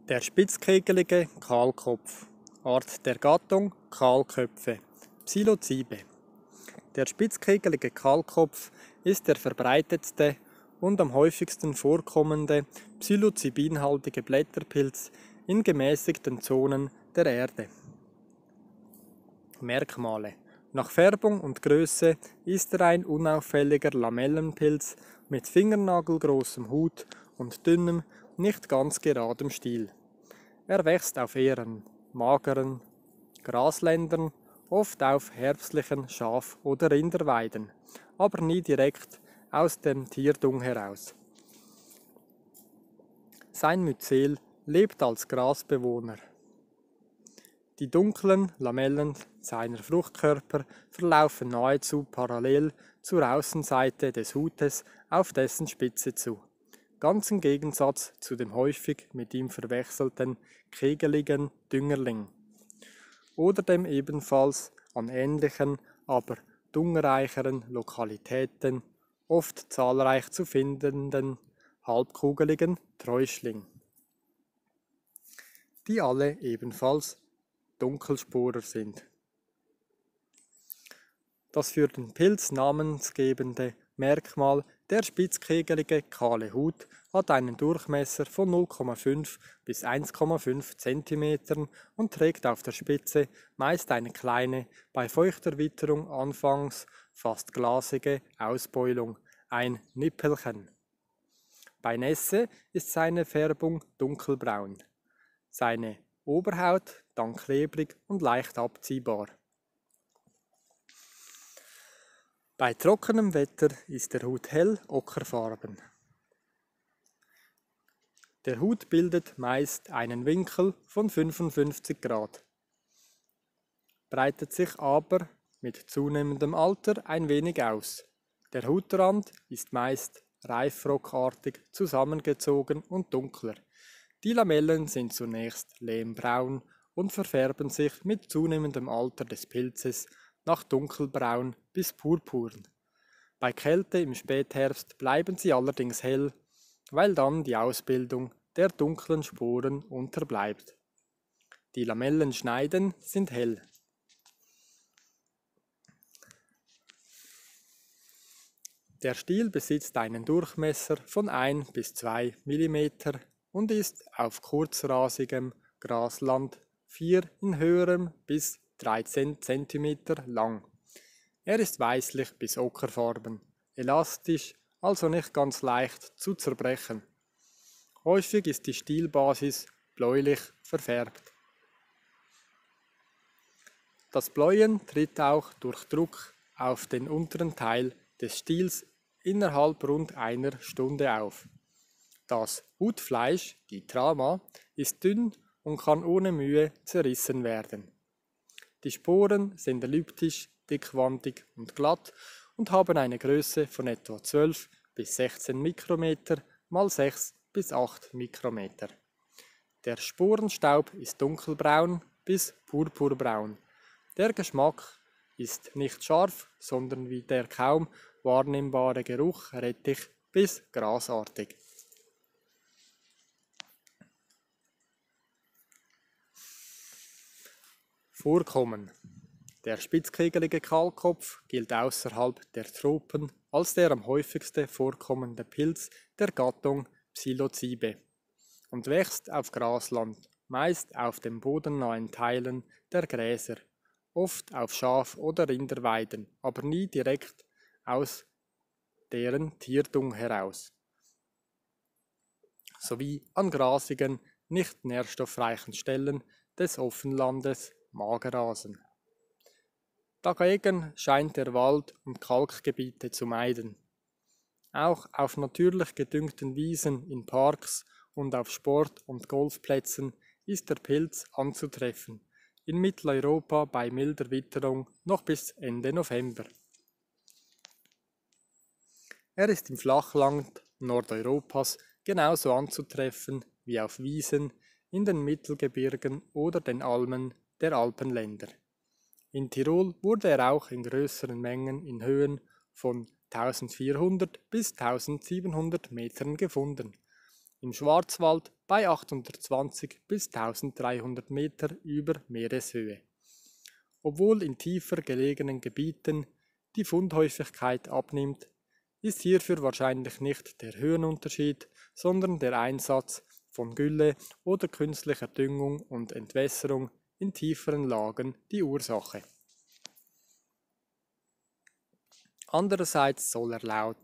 Der spitzkegelige Kahlkopf, Art der Gattung Kahlköpfe, Psilocybe. Der spitzkegelige Kahlkopf ist der verbreitetste und am häufigsten vorkommende psilocybinhaltige Blätterpilz in gemäßigten Zonen der Erde. Merkmale: Nach Färbung und Größe ist er ein unauffälliger Lamellenpilz mit fingernagelgroßem Hut und dünnem, nicht ganz geradem Stiel. Er wächst auf eher mageren Grasländern, oft auf herbstlichen Schaf- oder Rinderweiden, aber nie direkt aus dem Tierdung heraus. Sein Myzel lebt als Grasbewohner. Die dunklen Lamellen seiner Fruchtkörper verlaufen nahezu parallel zur Außenseite des Hutes auf dessen Spitze zu, ganz im Gegensatz zu dem häufig mit ihm verwechselten kegeligen Düngerling oder dem ebenfalls an ähnlichen, aber dungreicheren Lokalitäten oft zahlreich zu findenden halbkugeligen Träuschling, die alle ebenfalls Dunkelsporer sind. Das für den Pilz namensgebende Merkmal, der spitzkegelige kahle Hut, hat einen Durchmesser von 0,5 bis 1,5 cm und trägt auf der Spitze meist eine kleine, bei feuchter Witterung anfangs fast glasige Ausbeulung, ein Nippelchen. Bei Nässe ist seine Färbung dunkelbraun, seine Oberhaut dann klebrig und leicht abziehbar. Bei trockenem Wetter ist der Hut hell ockerfarben. Der Hut bildet meist einen Winkel von 55 Grad, breitet sich aber mit zunehmendem Alter ein wenig aus. Der Hutrand ist meist reifrockartig zusammengezogen und dunkler. Die Lamellen sind zunächst lehmbraun und verfärben sich mit zunehmendem Alter des Pilzes nach dunkelbraun bis purpurn. Bei Kälte im Spätherbst bleiben sie allerdings hell, weil dann die Ausbildung der dunklen Sporen unterbleibt. Die Lamellenschneiden sind hell. Der Stiel besitzt einen Durchmesser von 1 bis 2 mm und ist auf kurzrasigem Grasland 4 in höherem bis 13 cm lang. Er ist weißlich bis ockerfarben, elastisch, also nicht ganz leicht zu zerbrechen. Häufig ist die Stielbasis bläulich verfärbt. Das Bläuen tritt auch durch Druck auf den unteren Teil des Stiels innerhalb rund einer Stunde auf. Das Hutfleisch, die Trama, ist dünn und kann ohne Mühe zerrissen werden. Die Sporen sind elliptisch, dickwandig und glatt und haben eine Größe von etwa 12 bis 16 Mikrometer mal 6 bis 8 Mikrometer. Der Sporenstaub ist dunkelbraun bis purpurbraun. Der Geschmack ist nicht scharf, sondern wie der kaum wahrnehmbare Geruch Rettich bis grasartig. Vorkommen: Der spitzkegelige Kahlkopf gilt außerhalb der Tropen als der am häufigsten vorkommende Pilz der Gattung Psilocybe und wächst auf Grasland, meist auf den bodennahen Teilen der Gräser, oft auf Schaf- oder Rinderweiden, aber nie direkt aus deren Tierdung heraus, sowie an grasigen, nicht nährstoffreichen Stellen des Offenlandes Magerrasen. Dagegen scheint er Wald- und Kalkgebiete zu meiden. Auch auf natürlich gedüngten Wiesen in Parks und auf Sport- und Golfplätzen ist der Pilz anzutreffen, in Mitteleuropa bei milder Witterung noch bis Ende November. Er ist im Flachland Nordeuropas genauso anzutreffen wie auf Wiesen in den Mittelgebirgen oder den Almen der Alpenländer. In Tirol wurde er auch in größeren Mengen in Höhen von 1400 bis 1700 Metern gefunden. Im Schwarzwald bei 820 bis 1300 Meter über Meereshöhe. Obwohl in tiefer gelegenen Gebieten die Fundhäufigkeit abnimmt, ist hierfür wahrscheinlich nicht der Höhenunterschied, sondern der Einsatz von Gülle oder künstlicher Düngung und Entwässerung in tieferen Lagen die Ursache. Andererseits soll er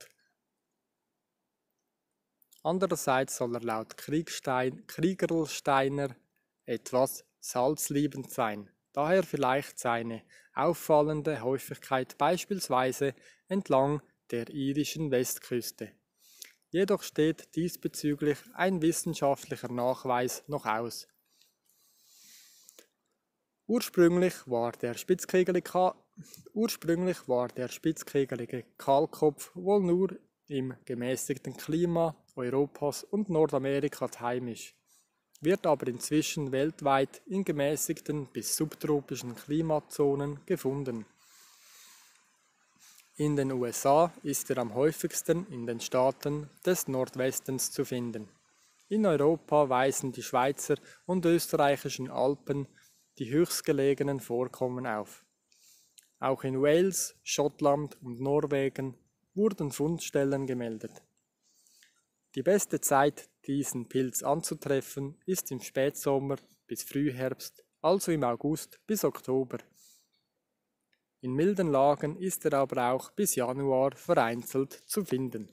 laut Kriegerlsteiner etwas salzliebend sein, daher vielleicht seine auffallende Häufigkeit beispielsweise entlang der irischen Westküste. Jedoch steht diesbezüglich ein wissenschaftlicher Nachweis noch aus. Ursprünglich war der spitzkegelige Kahlkopf wohl nur im gemäßigten Klima Europas und Nordamerikas heimisch, wird aber inzwischen weltweit in gemäßigten bis subtropischen Klimazonen gefunden. In den USA ist er am häufigsten in den Staaten des Nordwestens zu finden. In Europa weisen die Schweizer und österreichischen Alpen die höchstgelegenen Vorkommen auf. Auch in Wales, Schottland und Norwegen wurden Fundstellen gemeldet. Die beste Zeit, diesen Pilz anzutreffen, ist im Spätsommer bis Frühherbst, also im August bis Oktober. In milden Lagen ist er aber auch bis Januar vereinzelt zu finden.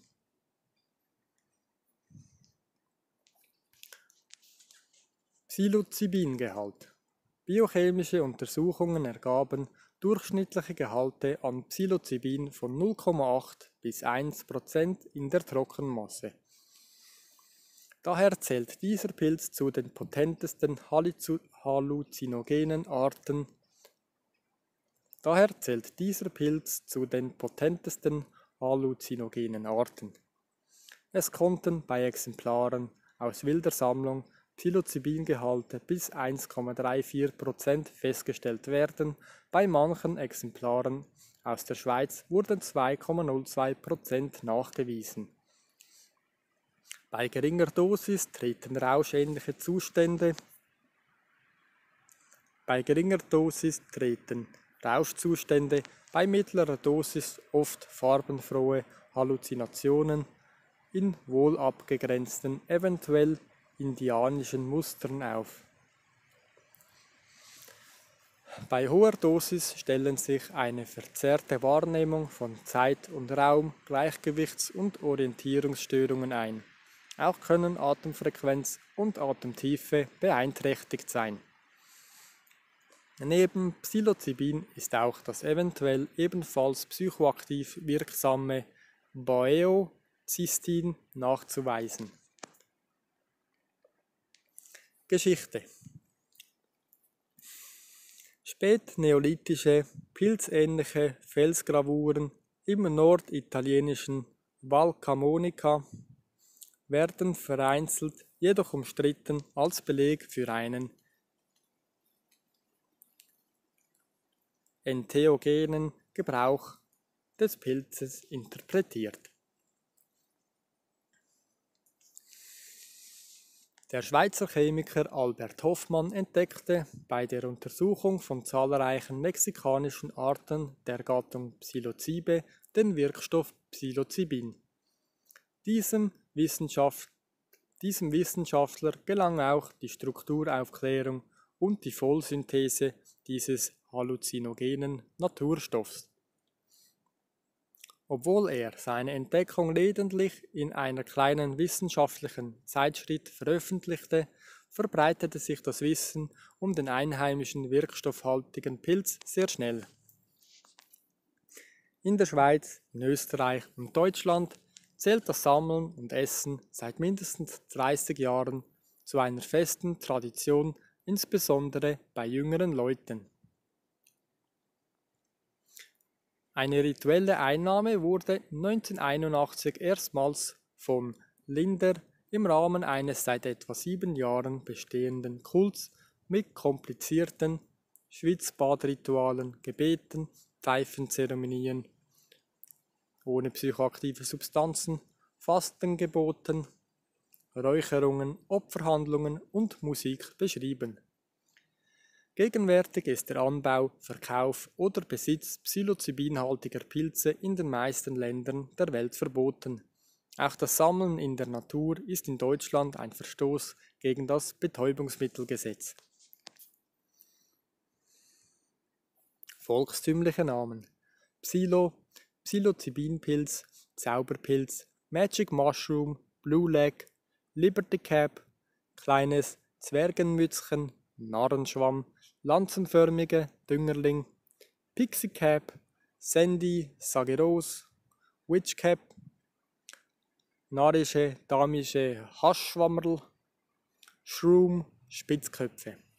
Psilocybingehalt. Biochemische Untersuchungen ergaben durchschnittliche Gehalte an Psilocybin von 0,8 bis 1% in der Trockenmasse. Daher zählt dieser Pilz zu den potentesten halluzinogenen Arten Es konnten bei Exemplaren aus wilder Sammlung Psilocybingehalte bis 1,34% festgestellt werden, bei manchen Exemplaren aus der Schweiz wurden 2,02% nachgewiesen. Bei geringer Dosis treten rauschähnliche Zustände Rauschzustände, bei mittlerer Dosis oft farbenfrohe Halluzinationen in wohl abgegrenzten, eventuell indianischen Mustern auf. Bei hoher Dosis stellen sich eine verzerrte Wahrnehmung von Zeit und Raum, Gleichgewichts- und Orientierungsstörungen ein. Auch können Atemfrequenz und Atemtiefe beeinträchtigt sein. Neben Psilocybin ist auch das eventuell ebenfalls psychoaktiv wirksame Baeocystin nachzuweisen. Geschichte: Spätneolithische, pilzähnliche Felsgravuren im norditalienischen Val Camonica werden vereinzelt, jedoch umstritten, als Beleg für einen entheogenen Gebrauch des Pilzes interpretiert. Der Schweizer Chemiker Albert Hofmann entdeckte bei der Untersuchung von zahlreichen mexikanischen Arten der Gattung Psilocybe den Wirkstoff Psilocybin. Diesem Wissenschaftler gelang auch die Strukturaufklärung und die Vollsynthese dieses halluzinogenen Naturstoffs. Obwohl er seine Entdeckung lediglich in einer kleinen wissenschaftlichen Zeitschrift veröffentlichte, verbreitete sich das Wissen um den einheimischen wirkstoffhaltigen Pilz sehr schnell. In der Schweiz, in Österreich und Deutschland zählt das Sammeln und Essen seit mindestens 30 Jahren zu einer festen Tradition, insbesondere bei jüngeren Leuten. Eine rituelle Einnahme wurde 1981 erstmals von Linder im Rahmen eines seit etwa 7 Jahren bestehenden Kults mit komplizierten Schwitzbadritualen, Gebeten, Pfeifenzeremonien ohne psychoaktive Substanzen, Fastengeboten, Räucherungen, Opferhandlungen und Musik beschrieben. Gegenwärtig ist der Anbau, Verkauf oder Besitz psilocybinhaltiger Pilze in den meisten Ländern der Welt verboten. Auch das Sammeln in der Natur ist in Deutschland ein Verstoß gegen das Betäubungsmittelgesetz. Volkstümliche Namen: Psilocybinpilz, Zauberpilz, Magic Mushroom, Blue Leg, Liberty Cap, kleines Zwergenmützchen, Narrenschwamm, lanzenförmige Düngerling, Pixie Cap, Sandy Sageros, Witch Cap, narische damische Haschschwammerl, Shroom, Spitzköpfe.